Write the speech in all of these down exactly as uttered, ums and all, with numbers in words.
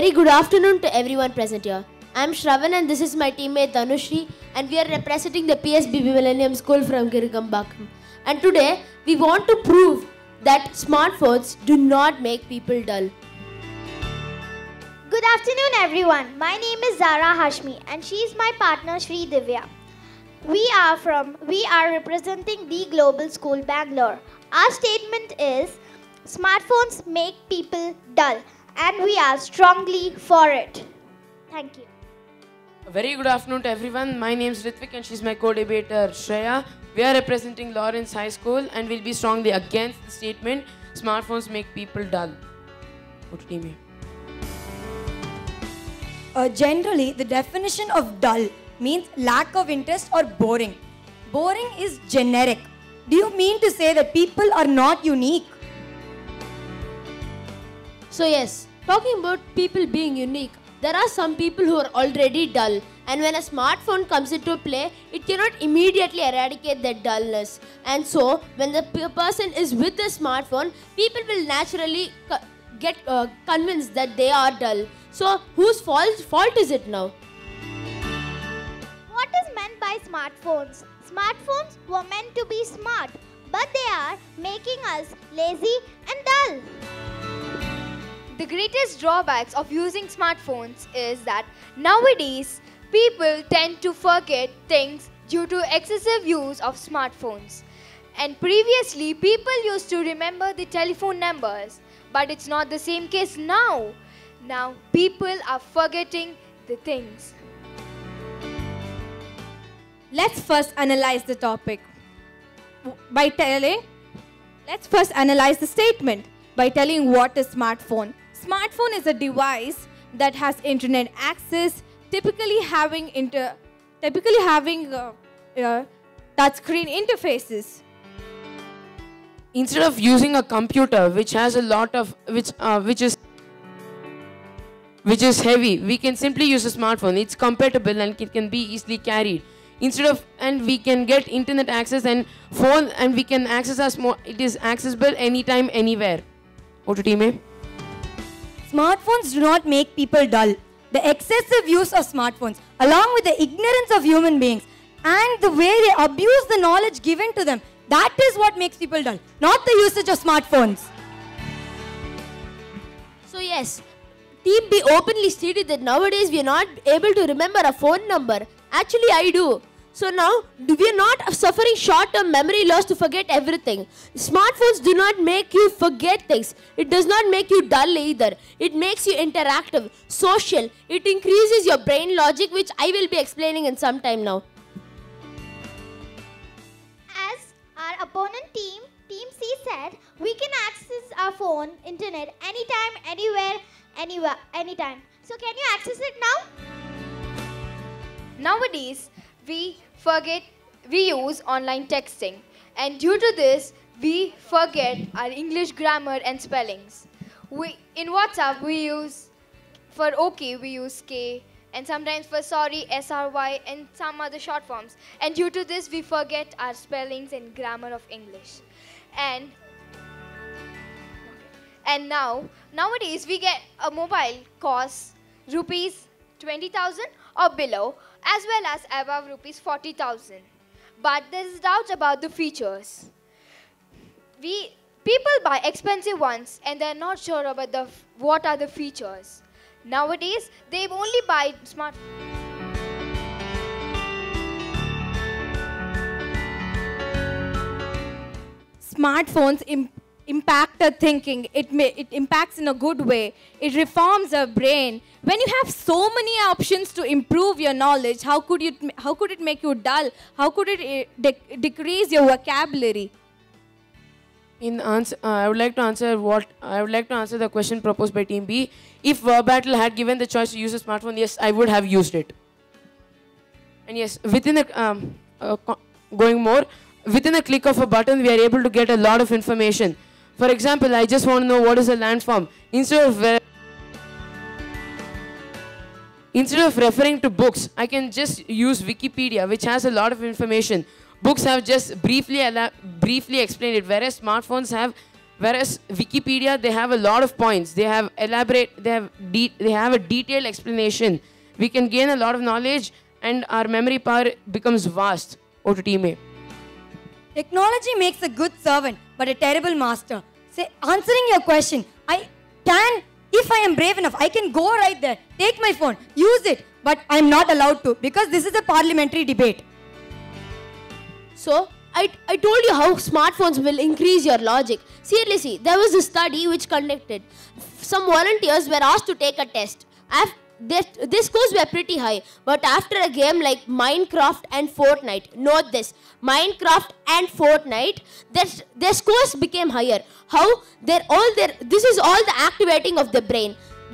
very good afternoon to everyone present here. I am Shravan and this is my teammate Dhanushri, and we are representing the P S B B Millennium School from Kirigambakam. And today we want to prove that smartphones do not make people dull. Good afternoon everyone. My name is Zara Hashmi and she is my partner Shri Divya. We are from, we are representing the Global School Bangalore. Our statement is, smartphones make people dull and we are strongly for it. Thank you. A very good afternoon to everyone. My name is Ritvik and she's my co-debater Shreya. We are representing Lawrence High School and will be strongly against the statement, smartphones make people dull. Go to team A. Uh, generally, the definition of dull means lack of interest or boring. Boring is generic. Do you mean to say that people are not unique? So yes, talking about people being unique, there are some people who are already dull, and when a smartphone comes into play, it cannot immediately eradicate their dullness. And so, when the p person is with the smartphone, people will naturally co get uh, convinced that they are dull. So, whose fault, fault is it now? What is meant by smartphones? Smartphones were meant to be smart, but they are making us lazy and dull. The greatest drawbacks of using smartphones is that nowadays people tend to forget things due to excessive use of smartphones. And previously people used to remember the telephone numbers, but it's not the same case now. Now people are forgetting the things. Let's first analyze the topic by telling, let's first analyze the statement by telling what is smartphone. Smartphone is a device that has internet access, typically having inter, typically having uh, uh, touchscreen interfaces. Instead of using a computer which has a lot of which uh, which is which is heavy, we can simply use a smartphone. It's compatible and it can be easily carried. Instead of and we can get internet access and phone and we can access us more. It is accessible anytime, anywhere. Go to team A. Smartphones do not make people dull. The excessive use of smartphones, along with the ignorance of human beings and the way they abuse the knowledge given to them, that is what makes people dull, not the usage of smartphones. So yes, Team B openly stated that nowadays we are not able to remember a phone number. Actually, I do. So now, we are not suffering short-term memory loss to forget everything. Smartphones do not make you forget things. It does not make you dull either. It makes you interactive, social. It increases your brain logic, which I will be explaining in some time now. As our opponent team, Team C said, we can access our phone, internet, anytime, anywhere, anywhere, anytime. So can you access it now? Nowadays, we forget, we use online texting, and due to this, we forget our English grammar and spellings. We, in WhatsApp, we use, for OK, we use K, and sometimes for sorry, S R Y, and some other short forms. And due to this, we forget our spellings and grammar of English. And, and now, nowadays, we get a mobile costs rupees twenty thousand or below, as well as above rupees forty thousand. But there is doubt about the features. We people buy expensive ones and they're not sure about the what are the features. Nowadays, they only buy smart. Smartphones imp impact our thinking. It, may, it impacts in a good way. It reforms our brain. When you have so many options to improve your knowledge, how could, you, how could it make you dull? How could it uh, de decrease your vocabulary? In answer, uh, I would like to answer what I would like to answer the question proposed by Team B. If Verbattle had given the choice to use a smartphone, yes, I would have used it. And yes, within a um, uh, going more, within a click of a button, we are able to get a lot of information. For example, I just want to know what is a landform. Instead of instead of referring to books, I can just use Wikipedia, which has a lot of information. Books have just briefly briefly explained it, whereas smartphones have Whereas Wikipedia, they have a lot of points. They have elaborate, they have, de they have a detailed explanation. We can gain a lot of knowledge and our memory power becomes vast. Over to Team A. Technology makes a good servant, but a terrible master. Say, answering your question, I can, if I am brave enough, I can go right there, take my phone, use it, but I am not allowed to because this is a parliamentary debate. So, I, I told you how smartphones will increase your logic. Seriously, there was a study which conducted. Some volunteers were asked to take a test. After Their, their scores were pretty high, but after a game like Minecraft and Fortnite, note this, Minecraft and Fortnite, their, their scores became higher. How? They're all their, this is all the activating of the brain.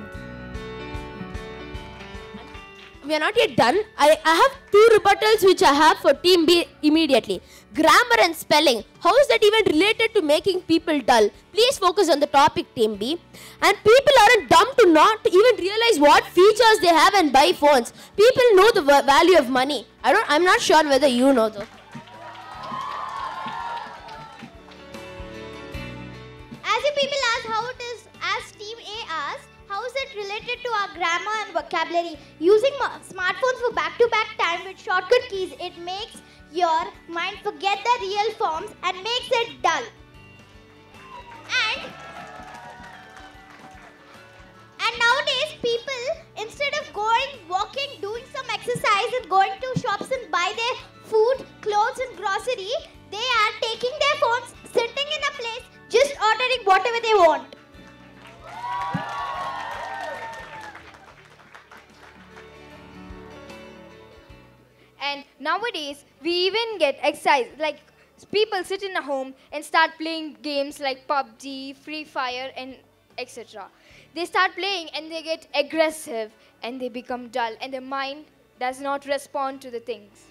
We are not yet done. I, I have two rebuttals which I have for Team B immediately. Grammar and spelling. How is that even related to making people dull? Please focus on the topic, Team B. And people aren't dumb to not even realize what features they have and buy phones. People know the value of money. I don't, I'm not sure whether you know though. As you people ask how it is, as Team A asks, how is it related to our grammar and vocabulary? Using smartphones for back-to-back time with shortcut keys, it makes your mind forget the real forms and makes it dull. And, and nowadays, people, instead of going, walking, doing some exercise and going to shops and buy their food, clothes and grocery, they are taking their phones, sitting in a place, just ordering whatever they want. And nowadays, we even get exercise. Like, people sit in a home and start playing games like P U B G, Free Fire, and et cetera. They start playing and they get aggressive and they become dull and their mind does not respond to the things.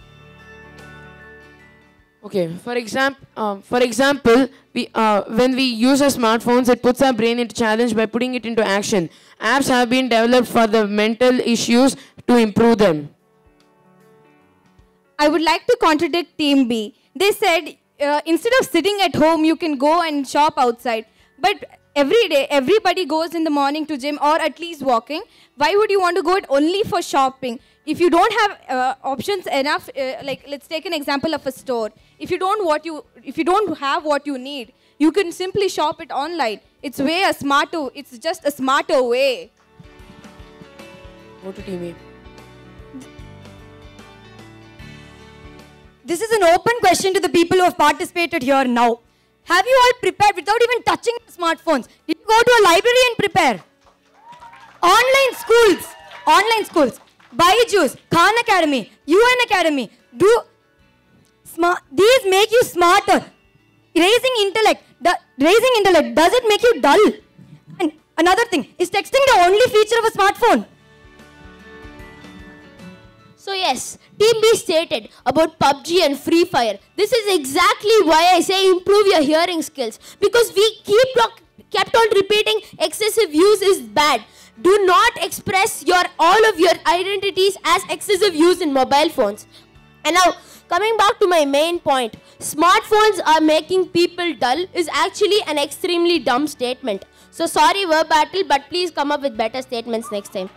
Okay, for example, um, for example, we uh, when we use our smartphones, it puts our brain into challenge by putting it into action. Apps have been developed for the mental issues to improve them. I would like to contradict Team B. They said uh, instead of sitting at home, you can go and shop outside. But every day, everybody goes in the morning to gym or at least walking. Why would you want to go it only for shopping? If you don't have uh, options enough, uh, like let's take an example of a store. If you don't what you, if you don't have what you need, you can simply shop it online. It's way a smarter. It's just a smarter way. Go to Team A. This is an open question to the people who have participated here now. Have you all prepared without even touching your smartphones? Did you go to a library and prepare? Online schools, online schools, Byju's, Khan Academy, U N Academy, do smart, these make you smarter. Raising intellect, the, raising intellect, does it make you dull? And another thing, is texting the only feature of a smartphone? So yes, Team B stated about P U B G and Free Fire. This is exactly why I say improve your hearing skills. Because we keep kept on repeating excessive use is bad. Do not express your all of your identities as excessive use in mobile phones. And now, coming back to my main point, smartphones are making people dull is actually an extremely dumb statement. So sorry, verb battle, but please come up with better statements next time.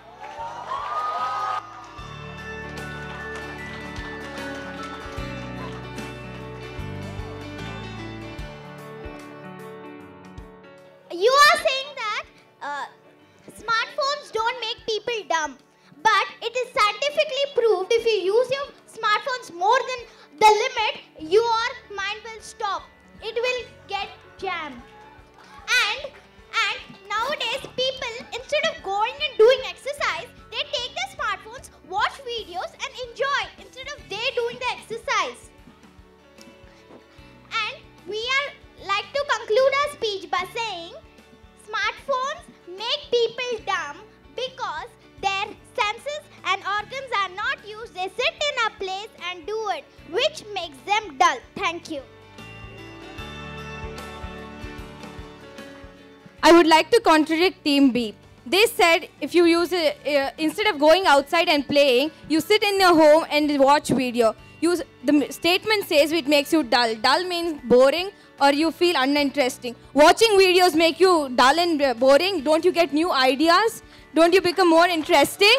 You are saying that uh, smartphones don't make people dumb, but it is scientifically proved if you use your smartphones more than the limit, your mind will stop. It will get jammed. And, and nowadays people, instead of going and doing exercise, they take their smartphones, watch videos and enjoy instead of they doing the exercise. And we are like to conclude our speech by saying, smartphones make people dumb because their senses and organs are not used. They sit in a place and do it, which makes them dull. Thank you. I would like to contradict Team B. They said if you use it, uh, instead of going outside and playing, you sit in your home and watch video. You, the statement says it makes you dull. Dull means boring or you feel uninteresting? Watching videos make you dull and uh, boring? Don't you get new ideas? Don't you become more interesting?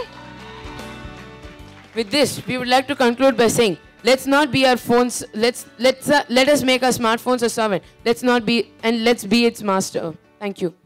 With this, we would like to conclude by saying, let's not be our phones, let's, let's, uh, let us make our smartphones a servant. Let's not be, and let's be its master. Thank you.